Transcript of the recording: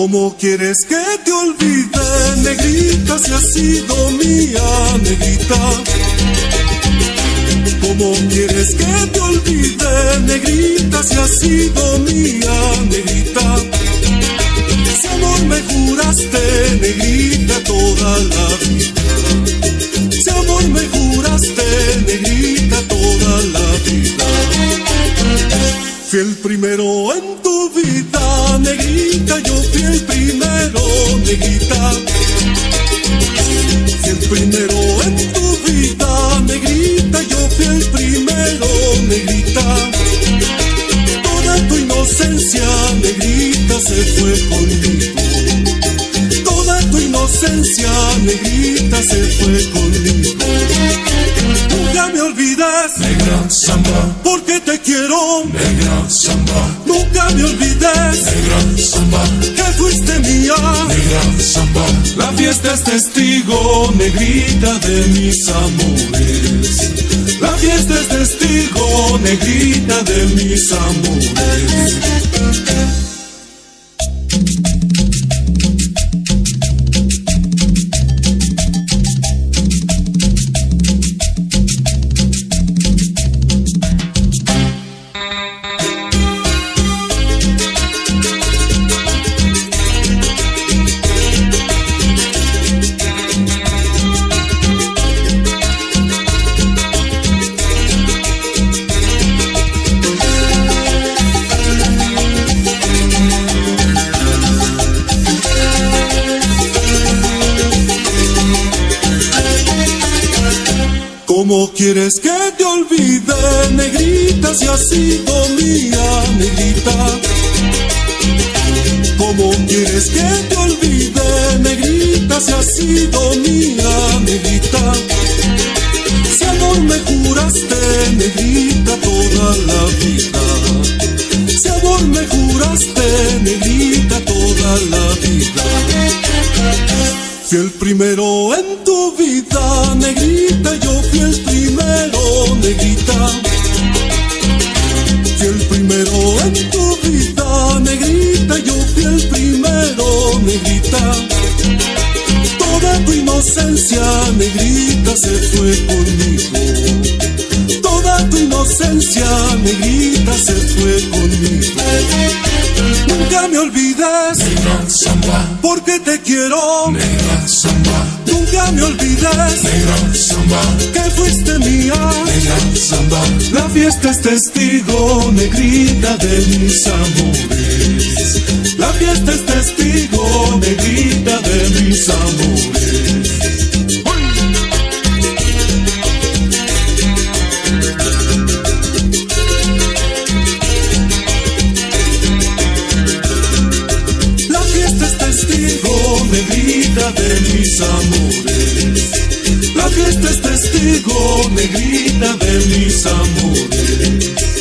¿Cómo quieres que te olvide, negrita, si has sido mía, negrita? ¿Cómo quieres que te olvide, negrita, si has sido mía, negrita? Si amor me juraste, negrita, toda la vida. Si amor me juraste, negrita, toda la vida. Fui el primero en tu vida, negrita, yo fui el primero, negrita. Fui el primero en tu vida, negrita, yo fui el primero, negrita. Toda tu inocencia, negrita, se fue conmigo. Toda tu inocencia, negrita, se fue conmigo. Nunca me olvides, negra samba, porque te quiero, negra samba. Nunca me olvides, negra samba, que fuiste mía, negra samba. La fiesta es testigo, negrita, de mis amores. La fiesta es testigo, negrita, de mis amores. ¿Cómo quieres que te olvide, negrita, si has sido mía, negrita? ¿Cómo quieres que te olvide, negrita, si has sido mía, negrita? Si amor me juraste, negrita, toda la vida. Si amor me juraste, negrita, toda la vida. Fui el primero en tu vida, negrita, yo fui el primero, negrita. Fui el primero en tu vida, negrita, yo fui el primero, negrita. Toda tu inocencia, negrita, se fue conmigo. Toda tu inocencia, negrita, se fue conmigo. Nunca me olvides, negra samba, porque te quiero, negra samba. Nunca me olvides, negra samba, que fuiste mía, negra samba. La fiesta es testigo, negrita, de mis amores. La fiesta es testigo, negrita, de mis amores. La fiesta es testigo, negrita, de mis amores. La fiesta es testigo, negrita, de mis amores.